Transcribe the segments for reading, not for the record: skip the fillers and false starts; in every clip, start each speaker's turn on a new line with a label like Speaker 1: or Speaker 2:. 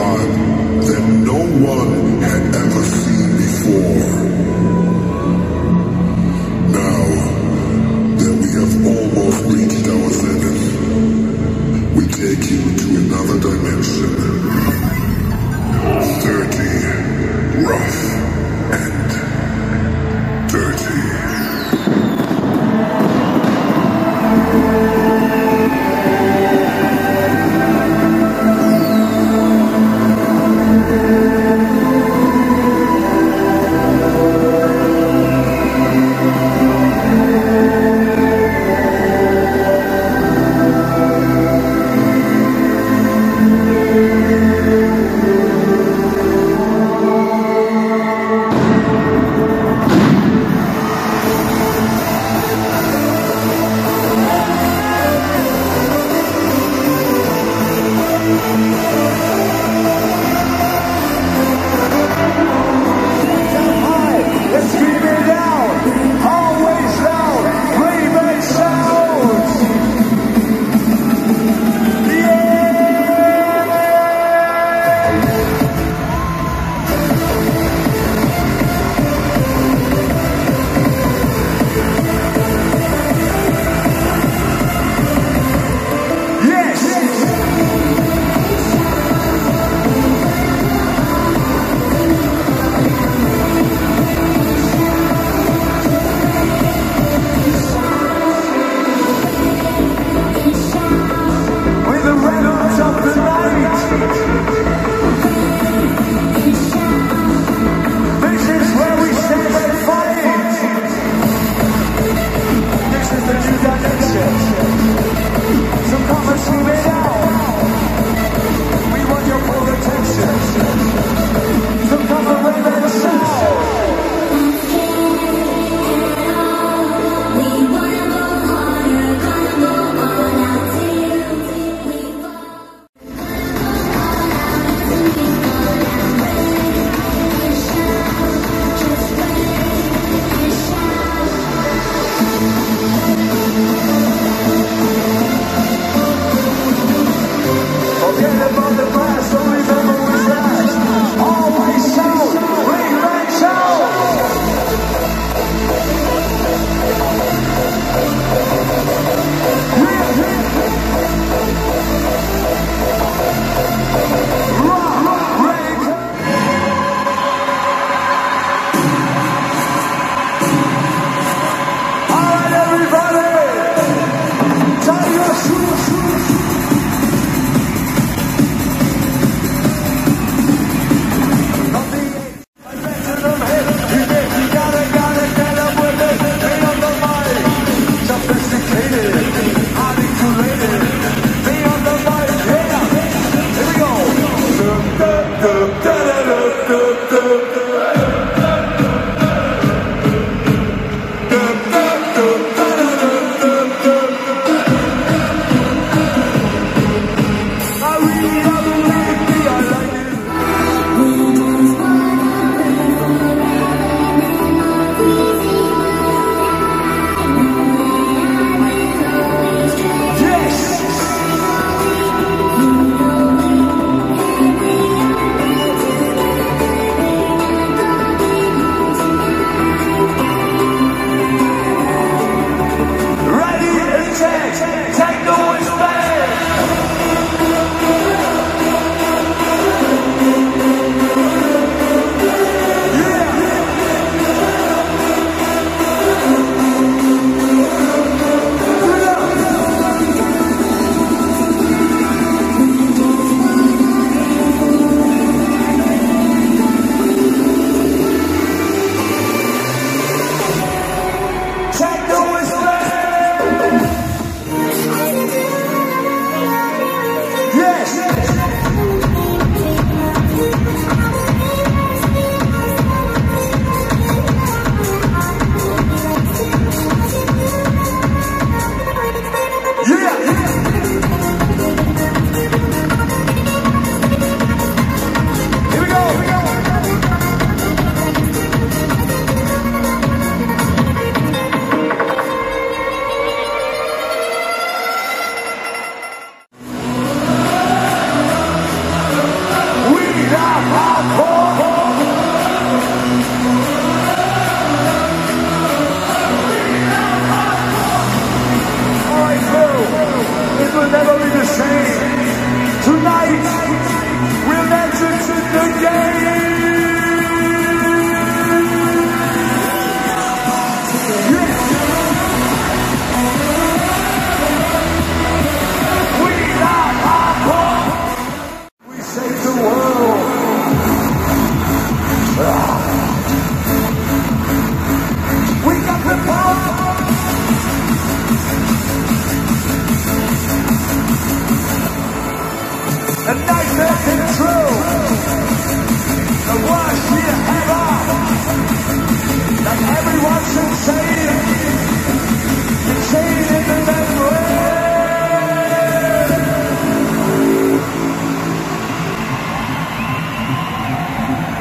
Speaker 1: God that no one had ever seen before. Now that we have almost reached our zenith, we take you to another dimension. 30, rough and dirty.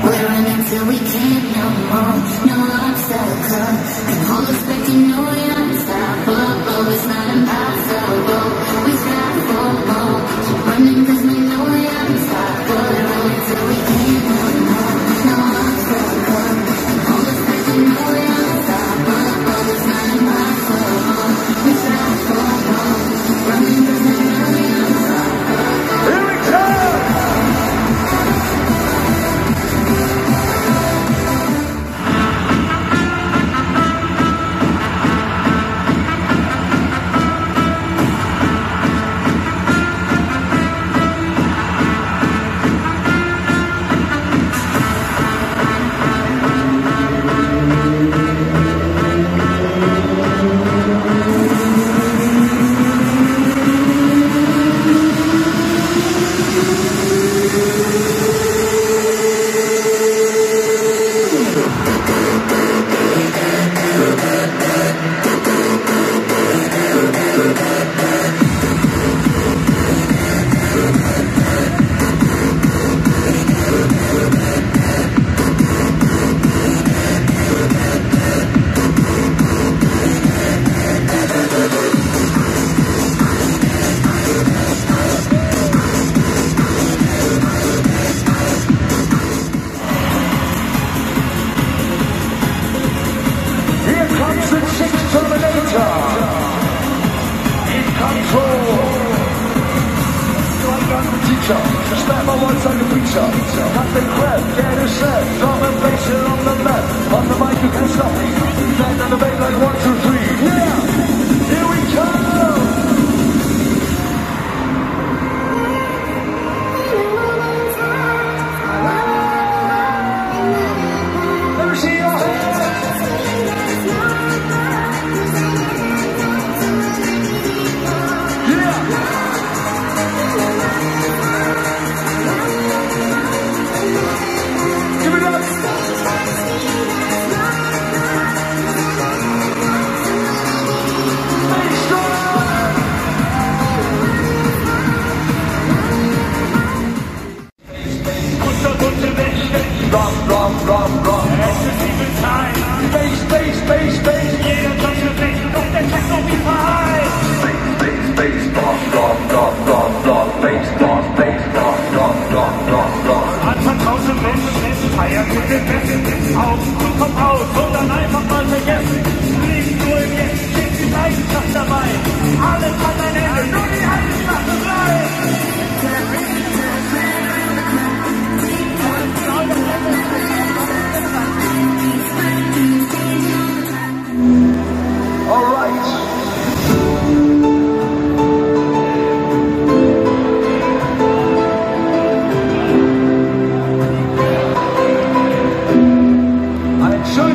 Speaker 2: We're running till we can't no more. No obstacle can hold us back. You know we're unstoppable. It's not impossible. We strive for more. Keep running 'cause we know we're unstoppable. We're running till we can't no more. No obstacle can hold us back. You know we're unstoppable. It's not impossible. We strive for more. Keep running 'cause we know we're unstoppable.
Speaker 3: Here we come! Step my one side of preacher, nothing crap, get a set, drum and bass here on the left, on the mic you can stop me, stand on the bass like 1, 2, 3, yeah, here we go! Let me see your hands!
Speaker 4: Feiern mit dem Besten, Augen zu Kopf aus und dann einfach mal vergessen. Nicht nur im Jetzt, steht die Leidenschaft dabei. Alles hat ein Ende, nur die eine Sache bleibt.
Speaker 3: All right. Ein schönes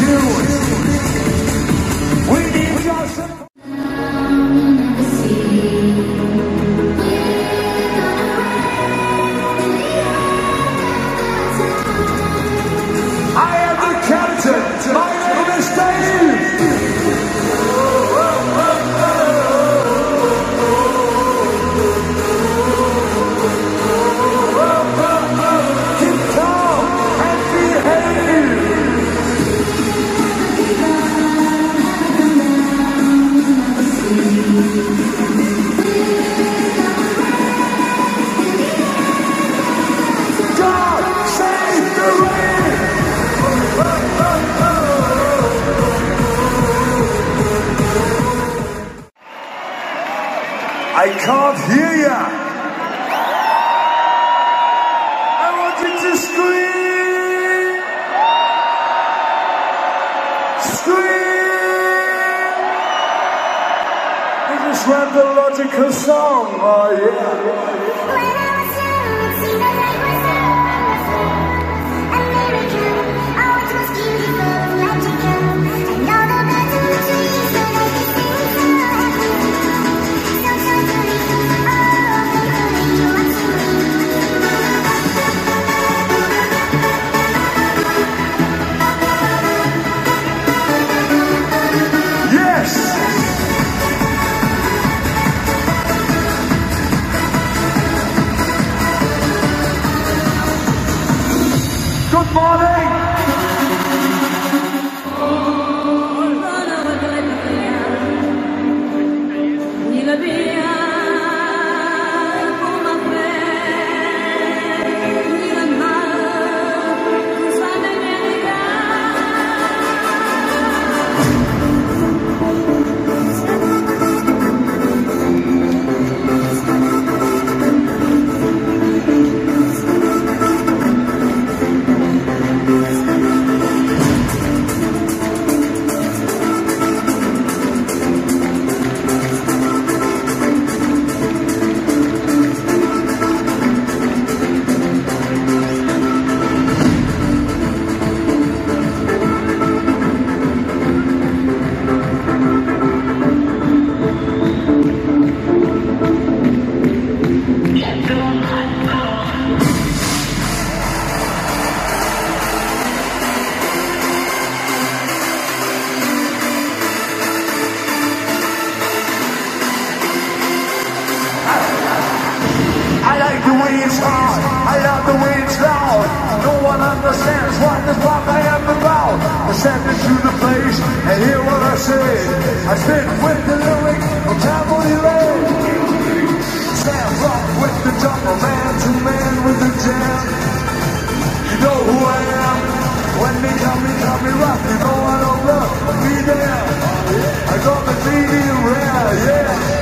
Speaker 3: We need your support. I am the captain. My name is Dave. Keep calm and behave. God save the rain. I can't hear ya. I want you to scream. Scream. This is radiological song. Oh yeah. Yes. Good morning. I like the way it's hard, I love the way it's loud. No one understands what the fuck I am about. I step into the place and hear what I say. I spit with the lyric of Cavalry Ray. Stand rock with the double man to man with the jam. You know who I am. When they come me rough. You know I don't love, be there. I got the medium rare, yeah.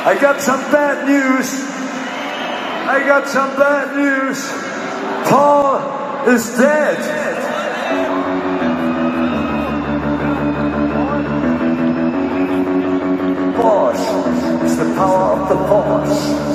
Speaker 3: I got some bad news. I got some bad news. Paul is dead. Force. It's the power of the force.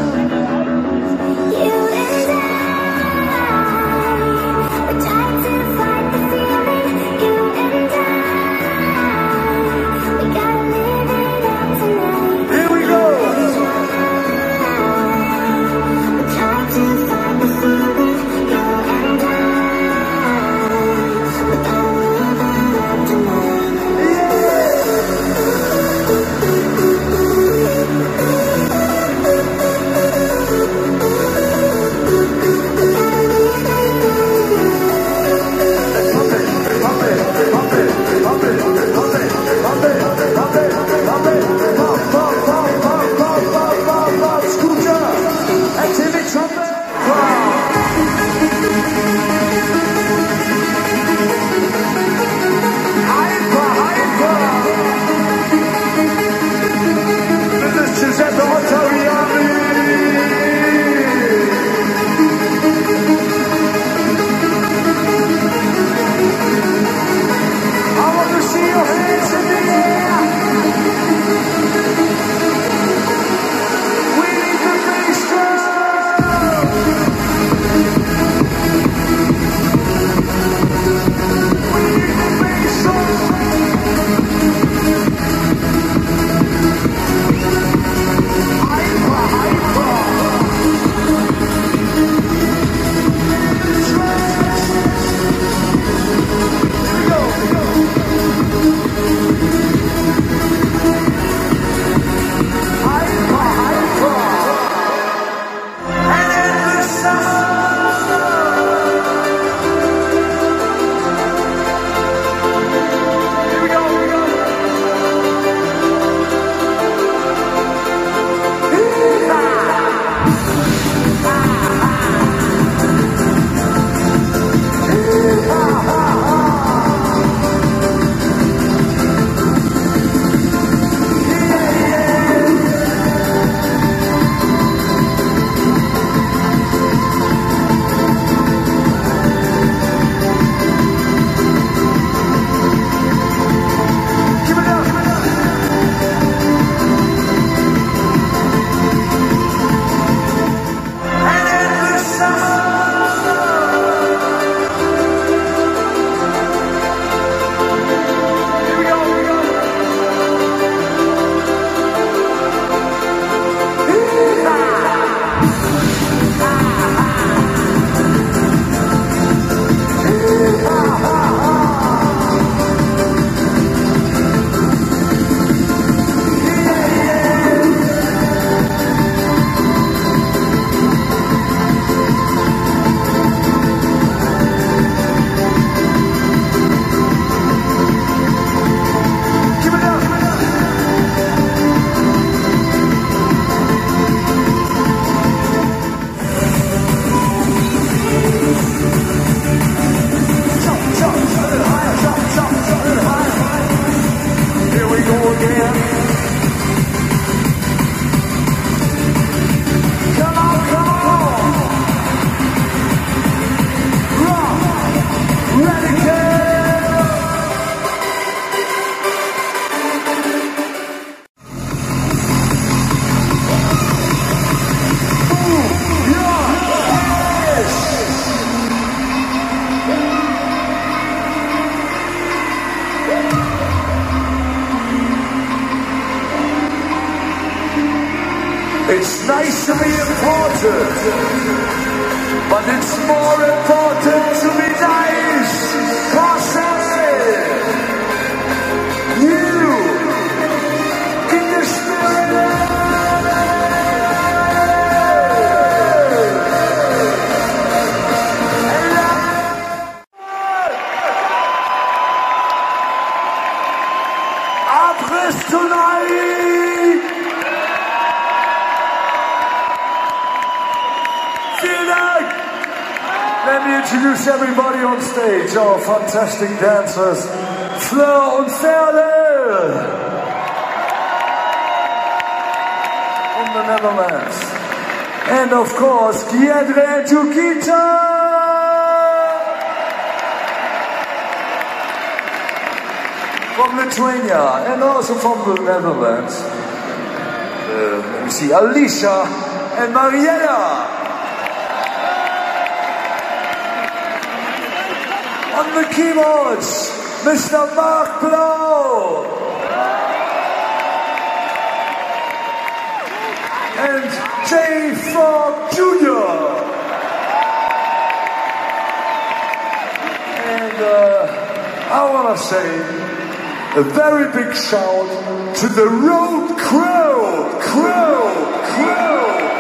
Speaker 3: It's nice to be important, but it's more important to be nice. You in the spirit. Abriss tonight. Let me introduce everybody on stage, our fantastic dancers, Fleur und Ferle. Netherlands. And of course, Giedre and Jukita! From Lithuania and also from the Netherlands. Let me see, Alicia and Marietta. On the keyboards, Mr. Mark Blau. And J. Frog Jr. And I want to say a very big shout to the Road Crow.